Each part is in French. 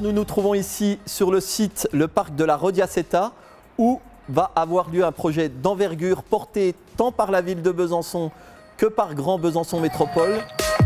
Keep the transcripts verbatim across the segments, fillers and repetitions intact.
nous nous trouvons ici sur le site, le parc de la Rodiaceta, où va avoir lieu un projet d'envergure porté tant par la ville de Besançon que par Grand Besançon Métropole.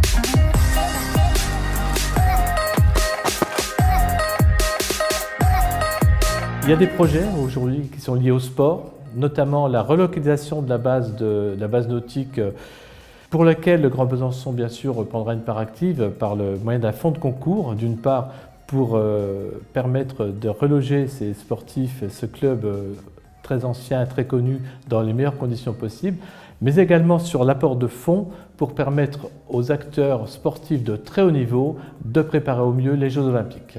Il y a des projets aujourd'hui qui sont liés au sport, notamment la relocalisation de la base, de, de la base nautique pour laquelle le Grand Besançon, bien sûr, prendra une part active par le moyen d'un fonds de concours, d'une part pour euh, permettre de reloger ces sportifs, ce club euh, très ancien, très connu, dans les meilleures conditions possibles, mais également sur l'apport de fonds pour permettre aux acteurs sportifs de très haut niveau de préparer au mieux les Jeux Olympiques.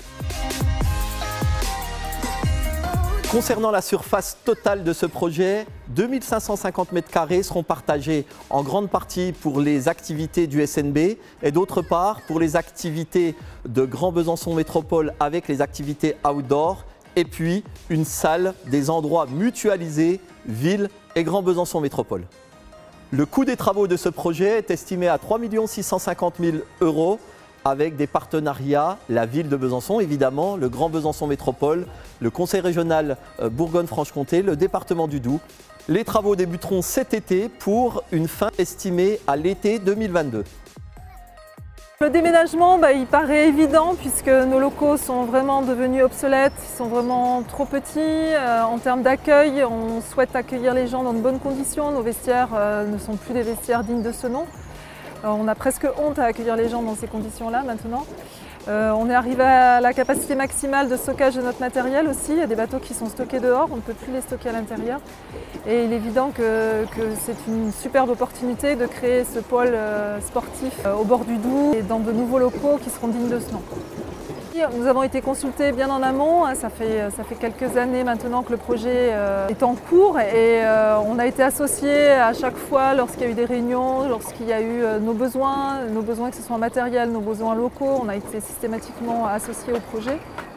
Concernant la surface totale de ce projet, deux mille cinq cent cinquante mètres carrés seront partagés en grande partie pour les activités du S N B et d'autre part pour les activités de Grand Besançon Métropole avec les activités outdoor et puis une salle des endroits mutualisés, ville et Grand Besançon Métropole. Le coût des travaux de ce projet est estimé à trois millions six cent cinquante mille euros avec des partenariats, la ville de Besançon évidemment, le Grand Besançon Métropole, le Conseil régional Bourgogne-Franche-Comté, le département du Doubs. Les travaux débuteront cet été pour une fin estimée à l'été deux mille vingt-deux. Le déménagement, bah, il paraît évident puisque nos locaux sont vraiment devenus obsolètes, ils sont vraiment trop petits. Euh, en termes d'accueil, on souhaite accueillir les gens dans de bonnes conditions. Nos vestiaires euh, ne sont plus des vestiaires dignes de ce nom. Euh, on a presque honte à accueillir les gens dans ces conditions-là maintenant. Euh, on est arrivé à la capacité maximale de stockage de notre matériel aussi. Il y a des bateaux qui sont stockés dehors, on ne peut plus les stocker à l'intérieur. Et il est évident que, que c'est une superbe opportunité de créer ce pôle euh, sportif euh, au bord du Doubs et dans de nouveaux locaux qui seront dignes de ce nom. Nous avons été consultés bien en amont, ça fait, ça fait quelques années maintenant que le projet est en cours et on a été associés à chaque fois lorsqu'il y a eu des réunions, lorsqu'il y a eu nos besoins, nos besoins que ce soit en matériel, nos besoins locaux, on a été systématiquement associés au projet.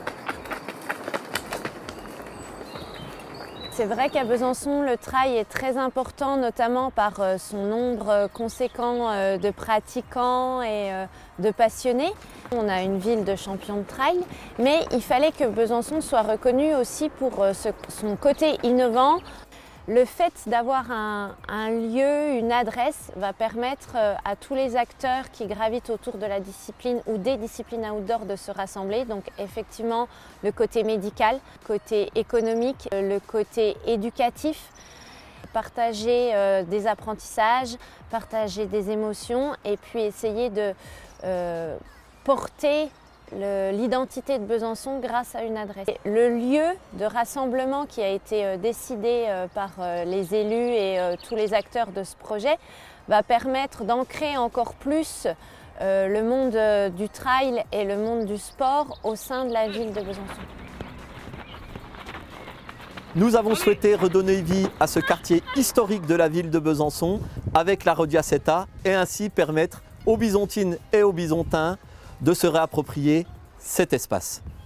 C'est vrai qu'à Besançon, le trail est très important, notamment par son nombre conséquent de pratiquants et de passionnés. On a une ville de champions de trail, mais il fallait que Besançon soit reconnu aussi pour son côté innovant. Le fait d'avoir un, un lieu, une adresse, va permettre à tous les acteurs qui gravitent autour de la discipline ou des disciplines outdoor de se rassembler. Donc effectivement, le côté médical, le côté économique, le côté éducatif, partager euh, des apprentissages, partager des émotions et puis essayer de euh, porter l'identité de Besançon grâce à une adresse. Le lieu de rassemblement qui a été décidé par les élus et tous les acteurs de ce projet va permettre d'ancrer encore plus le monde du trail et le monde du sport au sein de la ville de Besançon. Nous avons souhaité redonner vie à ce quartier historique de la ville de Besançon avec la Rodiaceta et ainsi permettre aux Bisontines et aux Bisontins de se réapproprier cet espace.